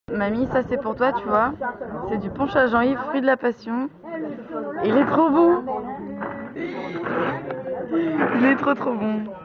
Mamie, ça c'est pour toi, tu vois. C'est du punch à Jean-Yves, fruit de la passion. Il est trop bon. Il est trop bon.